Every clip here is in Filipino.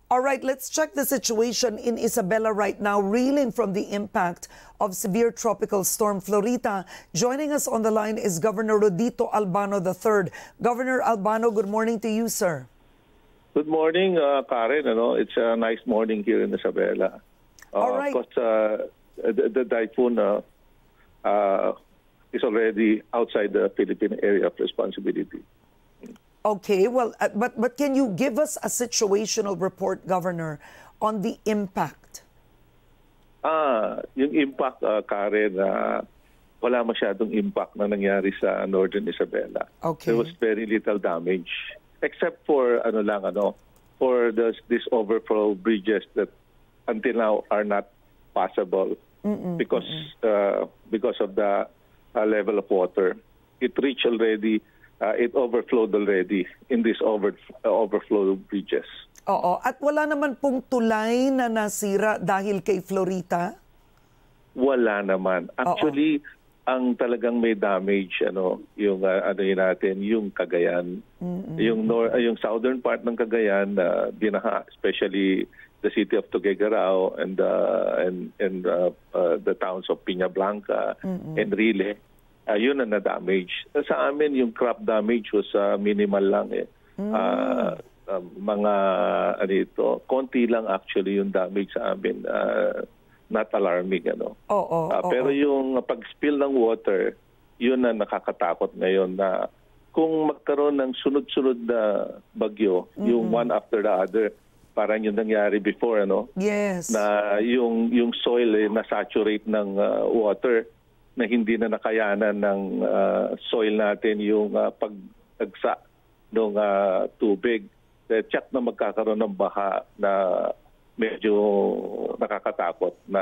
All right, let's check the situation in Isabela right now, reeling from the impact of severe tropical storm Florita. Joining us on the line is Governor Rodito Albano III. Governor Albano, good morning to you, sir. Good morning, Karen. It's a nice morning here in Isabela. All right. Of course, the typhoon is already outside the Philippine area of responsibility. Okay, well, but can you give us a situational report, Governor, on the impact? Yung impact, Karen, wala masyadong impact na nangyari sa Northern Isabela. Okay. There was very little damage, except for for this overflow bridges that until now are not passable because of the level of water. It reached already. It overflowed already in these overflow bridges. Oo. At wala naman pong tulay na nasira dahil kay Florita? Wala naman. Actually, ang talagang may damage, yung natin, yung Cagayan. Yung southern part ng Cagayan, binaha, especially the city of Tuguegarao and the towns of Piña Blanca and Rile. Yun ang na-damage. Sa amin, yung crop damage was minimal lang. Konti lang actually yung damage sa amin. Not alarming. Pero yung pag-spill ng water, yun ang nakakatakot ngayon na kung magkaroon ng sunod-sunod na bagyo, yung one after the other, parang yung nangyari before, Yes. na yung soil na-saturate ng water, na hindi na nakayanan ng soil natin yung pag-agsa ng tubig. Check na magkakaroon ng baha na medyo nakakatakot na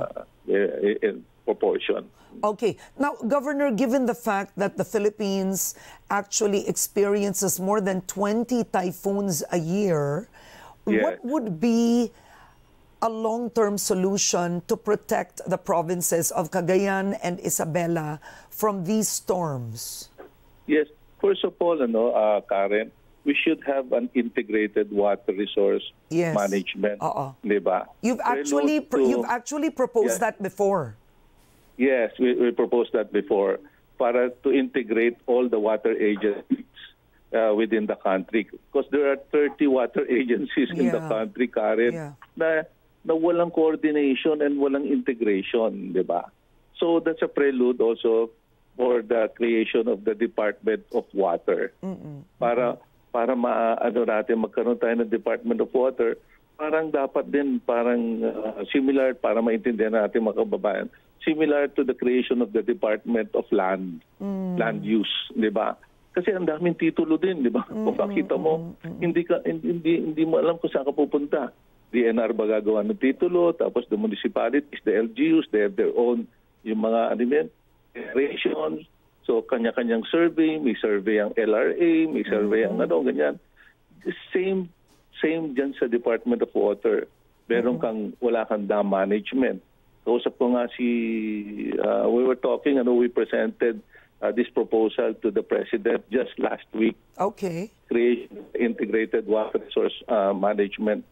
in proportion. Okay. Now, Governor, given the fact that the Philippines actually experiences more than 20 typhoons a year, what would be a long-term solution to protect the provinces of Cagayan and Isabela from these storms? Yes. First of all, Karen, we should have an integrated water resource management. Diba? You've actually proposed that before. Yes, we proposed that before para to integrate all the water agencies within the country. Because there are 30 water agencies in the country, Karen, na walang coordination and walang integration, di ba? So that's a prelude also for the creation of the Department of Water. Para natin magkaroon tayo ng Department of Water, parang dapat din similar para maintindihan natin mga kababayan, similar to the creation of the Department of Land Use, di ba? Kasi ang daming titulo din, di ba? Kung makita mo, hindi mo alam kung saan ka pupunta. DNR ba gagawa ng titulo, tapos the municipalities, the LGUs, they have their own, yung mga declarations. So, kanya-kanyang survey, may survey ang LRA, may survey ang ganyan. Same dyan sa Department of Water. Wala kang dam management. Kausap ko nga we were talking, we presented this proposal to the President just last week. Okay. Create integrated water resource management,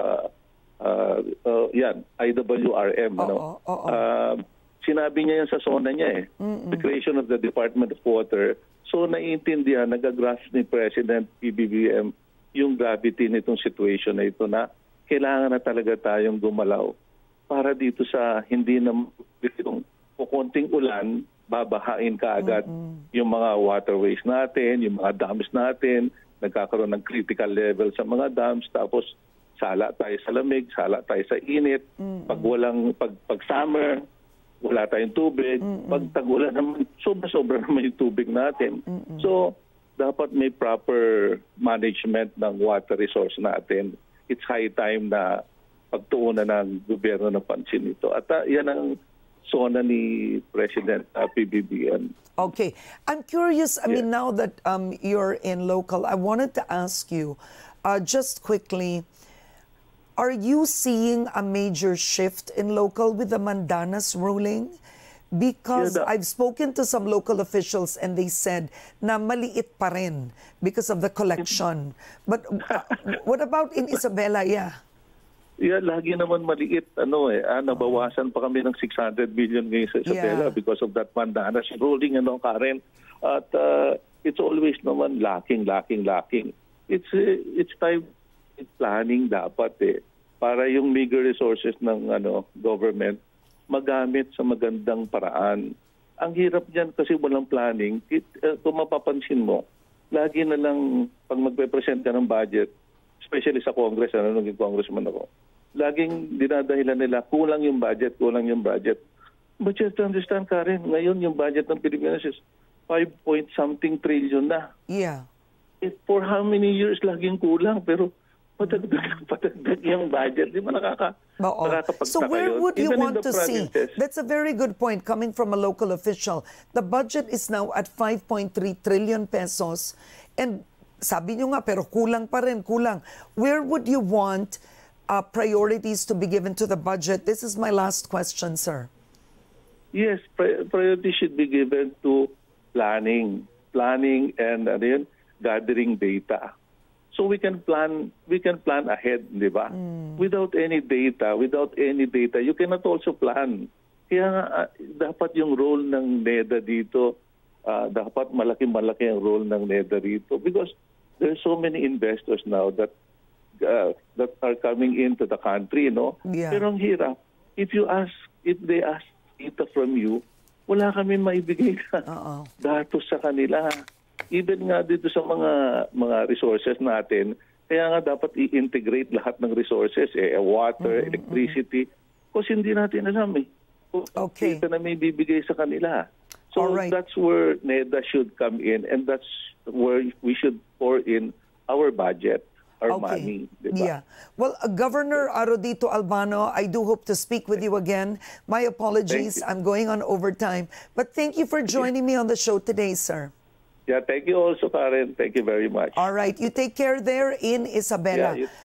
IWRM. Sinabi niya yan sa SONA niya the creation of the Department of Water. So naiintindihan, nag-grasp ni President PBBM yung gravity nitong situation na ito na kailangan na talaga tayong gumalaw para dito sa hindi na konting ulan, babahain kaagad yung mga waterways natin, yung mga dams natin, nagkakaroon ng critical level sa mga dams, tapos sala tayo sa lamig, sala tayo sa init. Pag summer, wala tayong tubig. Pag tag-ulan naman, sobra naman yung tubig natin. So, dapat may proper management ng water resource natin. It's high time na pagtuunan ng gobyerno ng pansin ito. At yan ang SONA ni President PBBM. Okay. I'm curious, I mean, now that you're in local, I wanted to ask you, just quickly, are you seeing a major shift in local with the Mandanas ruling? Because I've spoken to some local officials and they said na maliit pa rin because of the collection. But what about in Isabela? Yeah. Yeah, lagi naman maliit. Nabawasan pa kami ng 600 million ngayon sa Isabela because of that Mandanas ruling, Karen. At it's always naman lacking. It's time planning dapat para yung meager resources ng government magamit sa magandang paraan. Ang hirap niyan kasi walang planning. Kung mapapansin mo, lagi na lang pag magpe-present ka ng budget, especially sa Congress, naging congressman ako, laging dinadahilan nila, kulang yung budget. But just understand, Karen, ngayon yung budget ng Pilipinas is 5-point-something trillion na. Yeah. For how many years laging kulang? Pero patagdag yung budget. Di ba nakakapagtaka So where would you want to see? provinces. That's a very good point coming from a local official. The budget is now at 5.3 trillion pesos. And sabi nyo nga, pero kulang pa rin, kulang. Where would you want priorities to be given to the budget? This is my last question, sir. Yes, priority should be given to planning and gathering data. So we can plan ahead, di ba? Without any data, you cannot also plan. Kaya nga, dapat yung role ng NEDA dito, dapat malaki-malaki ang role ng NEDA dito because there's so many investors now that are coming into the country, Yeah. Pero ang hirap, if they ask data from you, wala kami maibigay na datos sa kanila. Even nga dito sa mga resources natin, kaya nga dapat i-integrate lahat ng resources, water, electricity, kasi hindi natin alam Okay. Data na may bibigay sa kanila. So that's where NEDA should come in and that's where we should pour in our budget. Money, diba? Yeah. Well, Governor Arodito Albano, I do hope to speak with you again. My apologies, I'm going on overtime. But thank you for joining me on the show today, sir. Yeah, thank you also, Karen. Thank you very much. All right, you take care there in Isabela. Yeah,